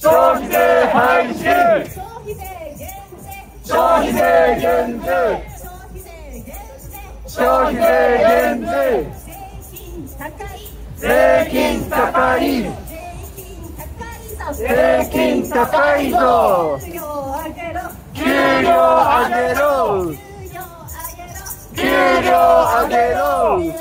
消費税廃止、消費税減税、消費税減税、税金高い、税金高いぞ、給料上げろ、給料上げろ、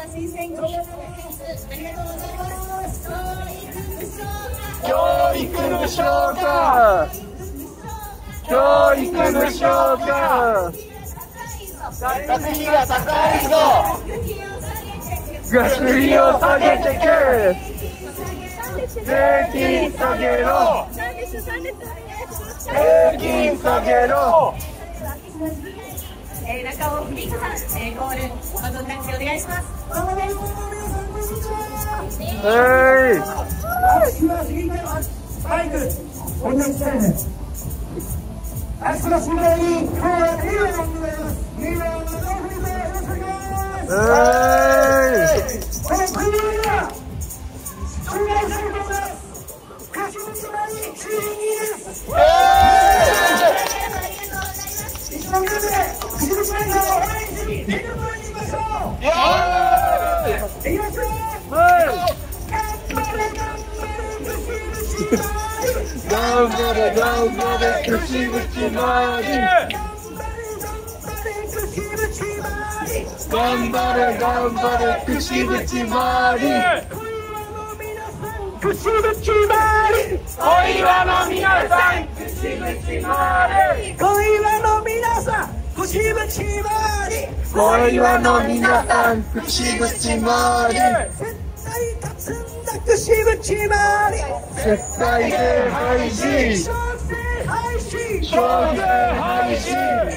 教育無償化、教育無償化、学費が高いぞ、学費を下げてけ、税金下げろ、税金下げろ。 中尾文子さん、コールバトンタッチお願いします。 頑張れ頑張れ口々回り、頑張れ頑張れ口々回り、口々回り、小岩の皆さん口々回り、小岩の皆さん口々回り、小岩の皆さん口々回り、口々回り、絶対税廃止、消費税廃止、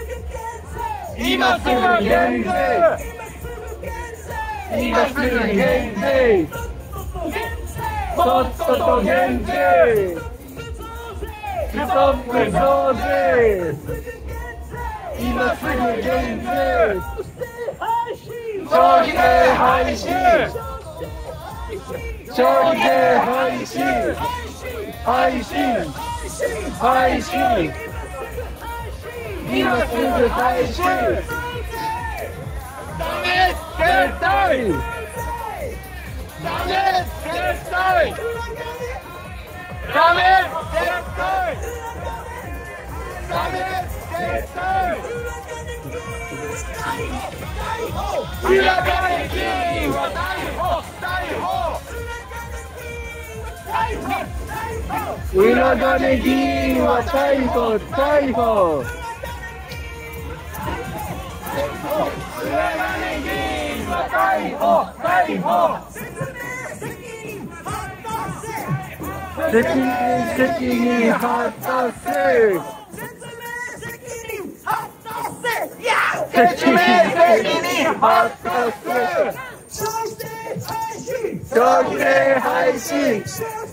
今すぐ減税、今すぐ減税、とっとと減税、ストップ増税、今すぐ減税、消費税廃止、消費税廃止、廃止、廃止、今すぐ廃止、ダメ絶対、ダメ絶対、ダメ絶対、ダメ絶対、裏金議員は逮捕、逮捕、裏金議員は逮捕、逮捕、裏金議員は逮捕、逮捕、責任果たせ、説明責任果たせ、消費税廃止、